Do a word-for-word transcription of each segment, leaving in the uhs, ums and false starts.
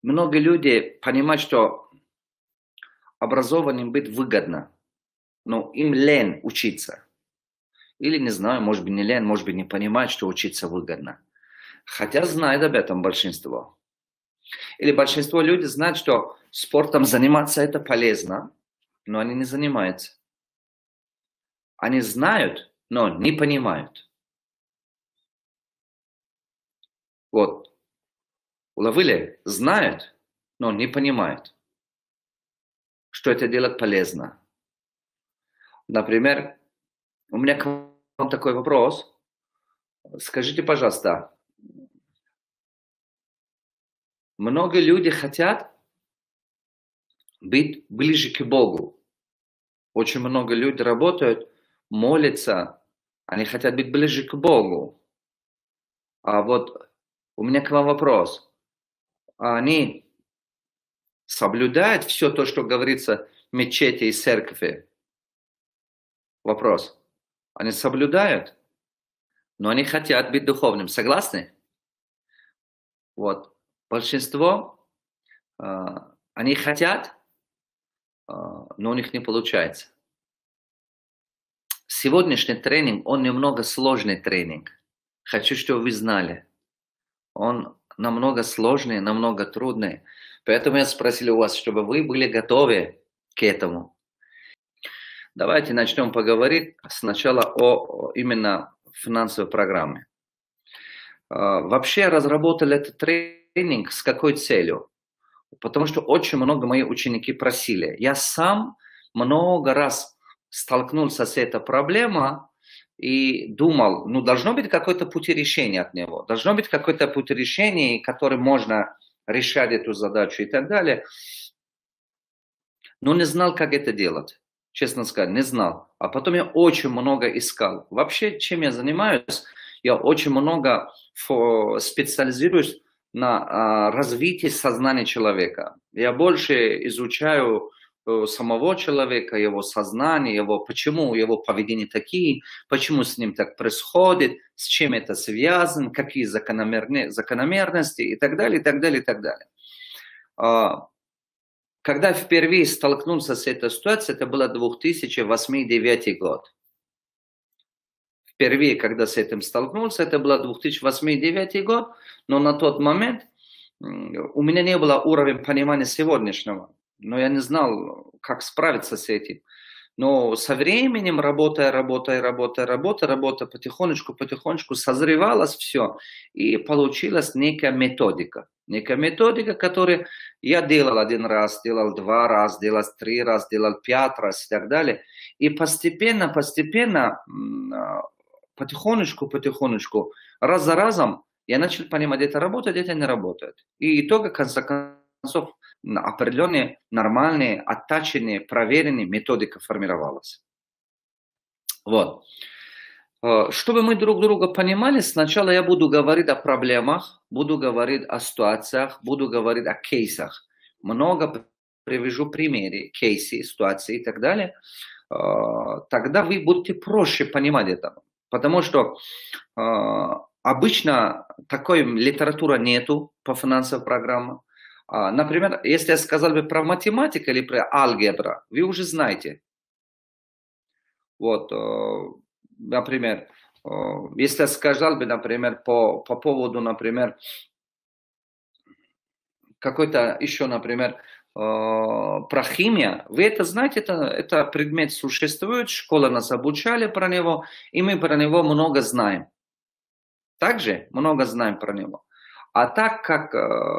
Многие люди понимают, что образованным быть выгодно, но им лень учиться. Или, не знаю, может быть, не лень, может быть, не понимают, что учиться выгодно. Хотя знают об этом большинство. Или большинство людей знают, что спортом заниматься это полезно, но они не занимаются. Они знают, но не понимают. Вот. Уловили? Знают, но не понимают, что это делать полезно. Например, у меня к вам такой вопрос. Скажите, пожалуйста, многие люди хотят быть ближе к Богу. Очень много людей работают, молятся, они хотят быть ближе к Богу. А вот у меня к вам вопрос. Они соблюдают все то, что говорится в мечети и церкви? Вопрос. Они соблюдают, но они хотят быть духовным. Согласны? Вот. Большинство, э, они хотят, э, но у них не получается. Сегодняшний тренинг, он немного сложный тренинг. Хочу, чтобы вы знали. Он намного сложный, намного трудный. Поэтому я спросил у вас, чтобы вы были готовы к этому. Давайте начнем поговорить сначала о именно финансовой программе. Вообще разработали этот тренинг с какой целью? Потому что очень много моих ученики просили. Я сам много раз столкнулся с этой проблемой и думал, ну должно быть какой-то путь решения от него. Должно быть какой-то путь решения, который можно решать эту задачу и так далее. Но не знал, как это делать. Честно сказать, не знал. А потом я очень много искал. Вообще, чем я занимаюсь? Я очень много специализируюсь на развитии сознания человека. Я больше изучаю самого человека, его сознание, его, почему его поведение такие, почему с ним так происходит, с чем это связано, какие закономерности и так далее, и так далее, и так далее. Когда впервые столкнулся с этой ситуацией, это было две тысячи восьмой — две тысячи девятый год. Впервые, когда с этим столкнулся, это было две тысячи восьмой — две тысячи девятый год, но на тот момент у меня не было уровня понимания сегодняшнего, но я не знал, как справиться с этим. Но со временем, работая, работая, работая, работая, работая, потихонечку, потихонечку созревалось все, и получилась некая методика. Некая методика, которую я делал один раз, делал два раза, делал три раза, делал пять раз и так далее. И постепенно, постепенно, потихонечку, потихонечку, раз за разом я начал понимать, это работает, это не работает. И итога, в конце концов, определенные, нормальные, оттаченные, проверенные методика формировалась. Вот. Чтобы мы друг друга понимали, сначала я буду говорить о проблемах, буду говорить о ситуациях, буду говорить о кейсах. Много привяжу примеры, кейсы, ситуации и так далее. Тогда вы будете проще понимать это. Потому что обычно такой литературы нету по финансовым программам. Например, если я сказал бы про математику или про алгебру, вы уже знаете. Вот, например, если я сказал бы, например, по, по поводу, например, какой-то еще, например, про химию, вы это знаете, это, это предмет существует, школа нас обучали про него, и мы про него много знаем. Также много знаем про него. А так как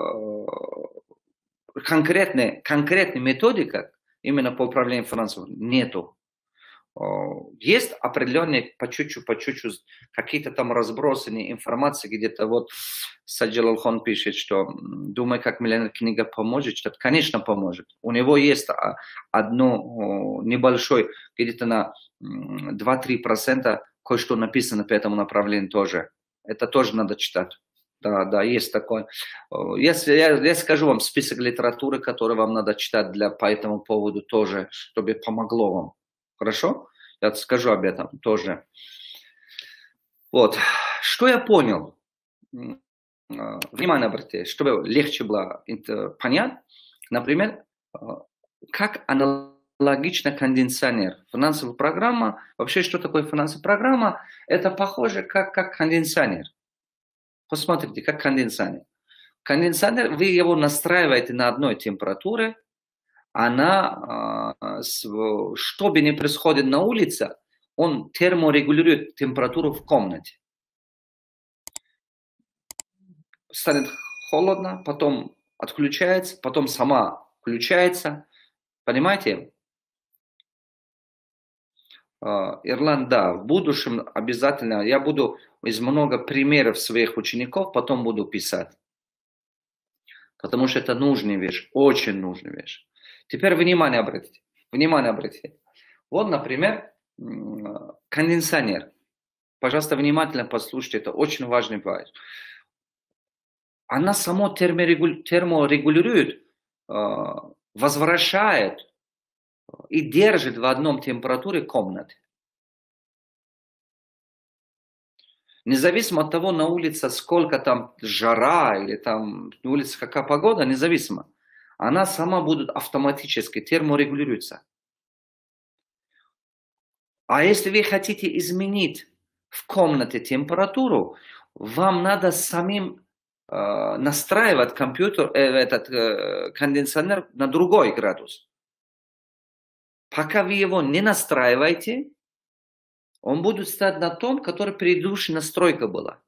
конкретная, конкретная методика именно по управлению финансовым нету. Есть определенные по чуть-чуть, по чуть-чуть какие-то там разбросанные информации, где-то вот Саджид Алхон пишет, что думаю, как миллионер книга поможет, что конечно поможет. У него есть одно небольшой, где-то на два-три процента кое-что написано по этому направлению тоже. Это тоже надо читать. Да, да, есть такое. Если я, я скажу вам список литературы, который вам надо читать для, по этому поводу тоже, чтобы помогло вам. Хорошо? Я скажу об этом тоже. Вот. Что я понял? внимание обратите, чтобы легче было понять, например, как аналогично кондиционер. Финансовая программа, вообще что такое финансовая программа? Это похоже как, как кондиционер. Посмотрите, как кондиционер. Кондиционер, вы его настраиваете на одной температуре, она, что бы ни происходит на улице, он терморегулирует температуру в комнате. Станет холодно, потом отключается, потом сама включается. Понимаете? Ирланд, да, в будущем обязательно, я буду из много примеров своих учеников, потом буду писать. Потому что это нужная вещь, очень нужная вещь. Теперь внимание обратите. Внимание обратите. Вот, например, кондиционер. Пожалуйста, внимательно послушайте, это очень важный вопрос. Она само терморегулирует, возвращает и держит в одном температуре комнаты. Независимо от того, на улице сколько там жара или там на улице какая погода, независимо. Она сама будет автоматически терморегулируется. А если вы хотите изменить в комнате температуру, вам надо самим э, настраивать компьютер, э, этот э, кондиционер на другой градус. Пока вы его не настраиваете, он будет стоять на том, который предыдущая настройка была.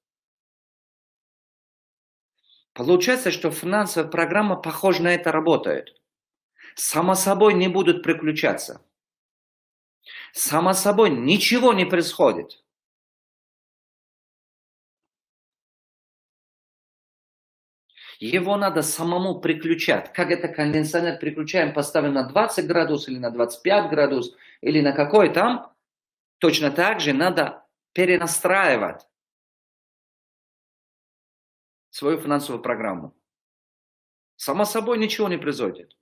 Получается, что финансовая программа похоже на это работает. Само собой не будут переключаться. Само собой ничего не происходит. Его надо самому переключать. Как это кондиционер переключаем, поставим на двадцать градусов или на двадцать пять градусов или на какой там. Точно так же надо перенастраивать свою финансовую программу. Само собой ничего не произойдет.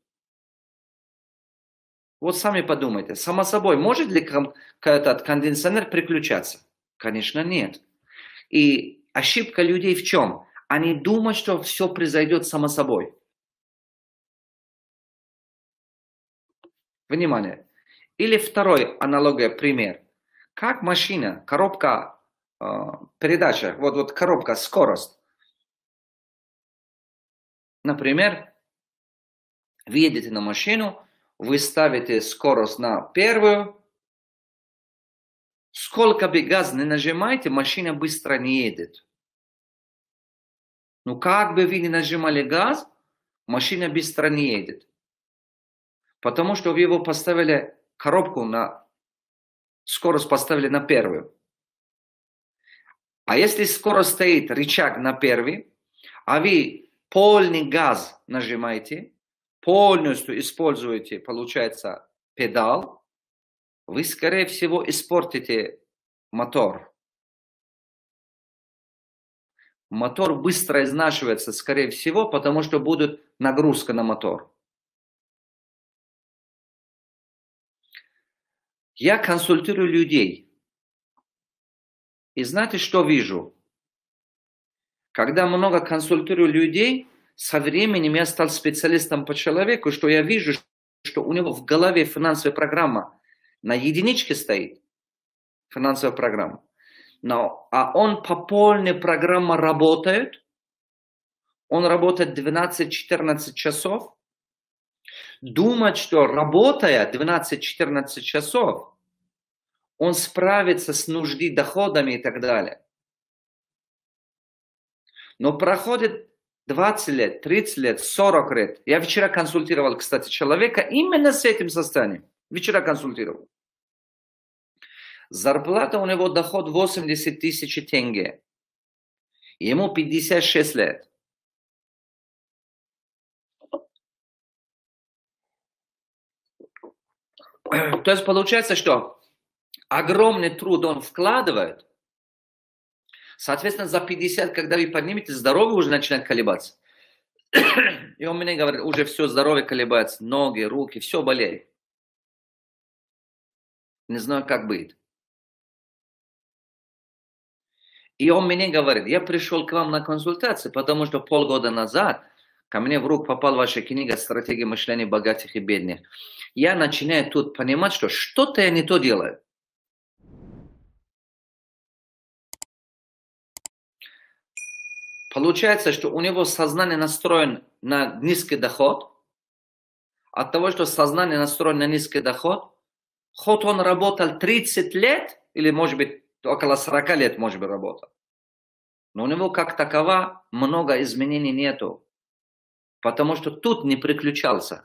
Вот сами подумайте, само собой, может ли этот кондиционер переключаться? Конечно, нет. И ошибка людей в чем? Они думают, что все произойдет само собой. Внимание. Или второй аналогия, пример. Как машина, коробка, э, передача, вот, вот коробка, скорость. Например, вы едете на машину, вы ставите скорость на первую. Сколько бы газ не нажимаете, машина быстро не едет. Но как бы вы ни нажимали газ, машина быстро не едет. Потому что вы его поставили, коробку на скорость поставили на первую. А если скорость стоит, рычаг на первый, а вы полный газ нажимаете, полностью используете, получается, педаль, вы, скорее всего, испортите мотор. Мотор быстро изнашивается, скорее всего, потому что будет нагрузка на мотор. Я консультирую людей. И знаете, что вижу? Когда много консультирую людей, со временем я стал специалистом по человеку, что я вижу, что у него в голове финансовая программа на единичке стоит. Финансовая программа. Но, а он по полной программе работает. Он работает двенадцать-четырнадцать часов. Думает, что работая двенадцать-четырнадцать часов, он справится с нуждой, доходами и так далее. Но проходит двадцать лет, тридцать лет, сорок лет. Я вчера консультировал, кстати, человека именно с этим состоянием. Вчера консультировал. Зарплата у него, доход восемьдесят тысяч тенге. Ему пятьдесят шесть лет. То есть получается, что огромный труд он вкладывает. Соответственно, за пятьдесят, когда вы поднимете, здоровье уже начинает колебаться. И он мне говорит, уже все здоровье колебается, ноги, руки, все болеет. Не знаю, как быть. И он мне говорит, я пришел к вам на консультацию, потому что полгода назад ко мне в руку попала ваша книга «Стратегия мышления богатых и бедных». Я начинаю тут понимать, что что-то я не то делаю. Получается, что у него сознание настроено на низкий доход. От того, что сознание настроено на низкий доход, хоть он работал тридцать лет, или может быть около сорока лет, может быть, работал, но у него как такова много изменений нету. Потому что тут не приключался.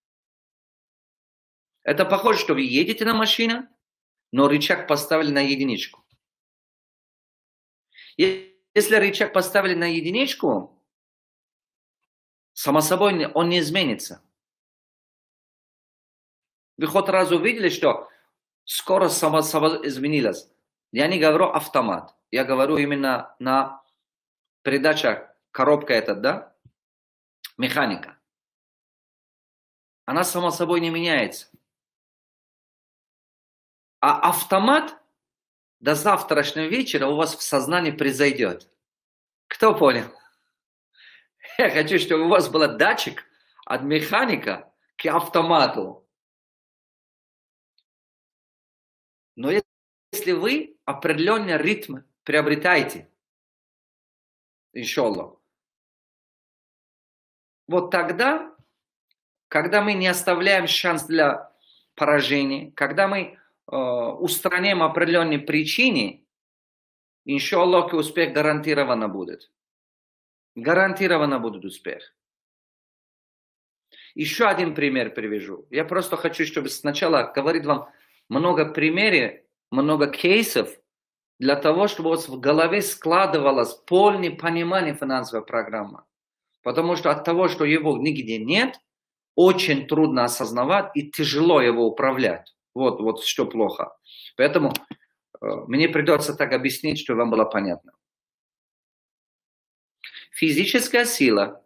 Это похоже, что вы едете на машине, но рычаг поставили на единичку. Если рычаг поставили на единичку, само собой он не изменится. Вы хоть раз увидели, что скорость сама собой изменилась? Я не говорю автомат. Я говорю именно на передача коробка этот, да? Механика. Она сама собой не меняется. А автомат до завтрашнего вечера у вас в сознании произойдет. Кто понял? Я хочу, чтобы у вас был датчик от механика к автомату. Но если вы определенный ритм приобретаете, иншаллах, вот тогда, когда мы не оставляем шанс для поражения, когда мы э, устраняем определенные причины, иншаллах, успех гарантированно будет. Гарантированно будет успех. Еще один пример привяжу. Я просто хочу, чтобы сначала говорить вам много примеров, много кейсов, для того, чтобы у вас в голове складывалось полное понимание финансовой программы. Потому что от того, что его нигде нет, очень трудно осознавать и тяжело его управлять. Вот, вот что плохо. Поэтому э, мне придется так объяснить, чтобы вам было понятно. Физическая сила.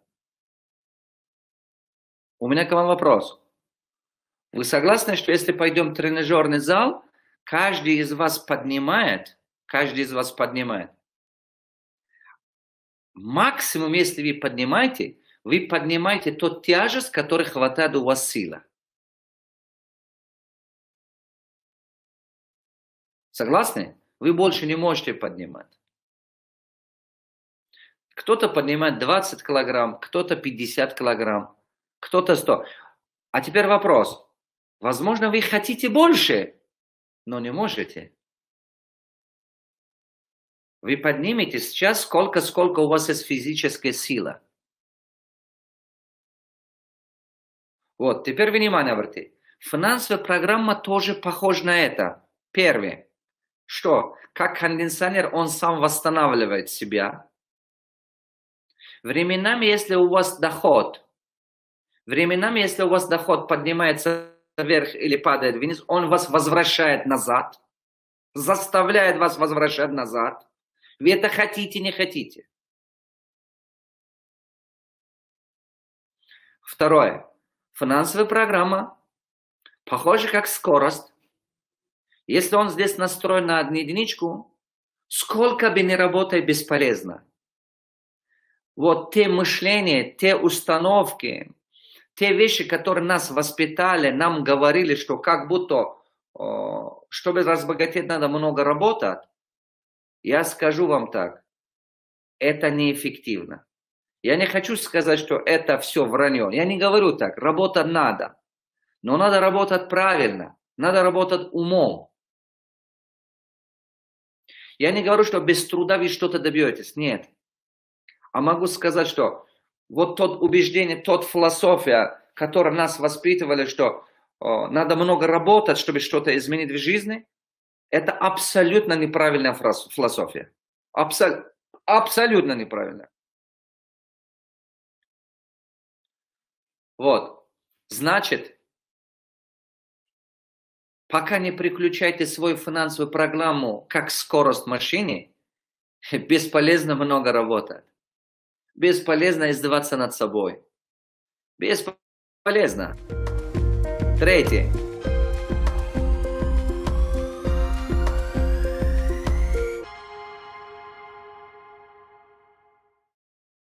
У меня к вам вопрос. Вы согласны, что если пойдем в тренажерный зал, каждый из вас поднимает, каждый из вас поднимает. Максимум, если вы поднимаете, вы поднимаете тот тяжесть, который хватает у вас сила. Согласны? Вы больше не можете поднимать. Кто-то поднимает двадцать килограмм, кто-то пятьдесят килограмм, кто-то сто. А теперь вопрос. Возможно, вы хотите больше, но не можете. Вы поднимете сейчас сколько, сколько у вас есть физическая сила. Вот, теперь внимание обратите. Финансовая программа тоже похожа на это. Первое. Что? Как кондиционер, он сам восстанавливает себя. Временами, если у вас доход, временами, если у вас доход поднимается вверх или падает вниз, он вас возвращает назад, заставляет вас возвращать назад. Вы это хотите, не хотите. Второе. Финансовая программа похожа как скорость. Если он здесь настроен на одну единичку, сколько бы ни работай, бесполезно. Вот те мышления, те установки, те вещи, которые нас воспитали, нам говорили, что как будто, чтобы разбогатеть, надо много работать. Я скажу вам так, это неэффективно. Я не хочу сказать, что это все вранье. Я не говорю так, работать надо. Но надо работать правильно, надо работать умом. Я не говорю, что без труда вы что-то добьетесь, нет. А могу сказать, что вот тот убеждение, тот философия, которая нас воспитывали, что о, надо много работать, чтобы что-то изменить в жизни, это абсолютно неправильная философия. Абсол... Абсолютно неправильная. Вот. Значит, пока не переключайте свою финансовую программу как скорость машины, бесполезно много работать. Бесполезно издеваться над собой. Бесполезно. Третье.